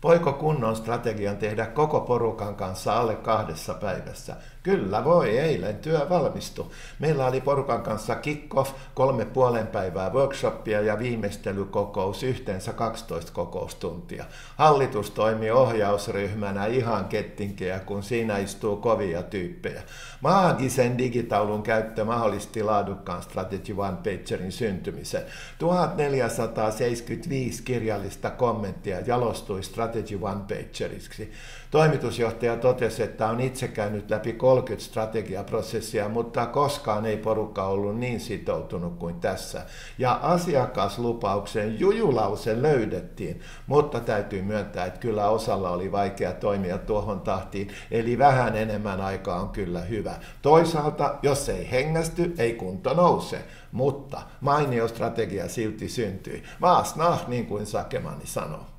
Voiko kunnon strategian tehdä koko porukan kanssa alle 2 päivässä? Kyllä voi, eilen työ valmistui. Meillä oli porukan kanssa kick-off, 3,5 päivää workshoppia ja viimeistelykokous, yhteensä 12 kokoustuntia. Hallitus toimi ohjausryhmänä ihan kettinkeä, kun siinä istuu kovia tyyppejä. Maagisen digitaulun käyttö mahdollisti laadukkaan Strategy One Pagerin syntymisen. 1475 kirjallista kommenttia jalostui Strategy One Pageriksi. Toimitusjohtaja totesi, että on itse käynyt läpi 30 strategiaprosessia, mutta koskaan ei porukka ollut niin sitoutunut kuin tässä. Ja asiakaslupauksen jujulause löydettiin, mutta täytyy myöntää, että kyllä osalla oli vaikea toimia tuohon tahtiin, eli vähän enemmän aikaa on kyllä hyvä. Toisaalta, jos ei hengästy, ei kunto nouse, mutta mainio strategia silti syntyi. Vaas nah, niin kuin Sakemani sanoo.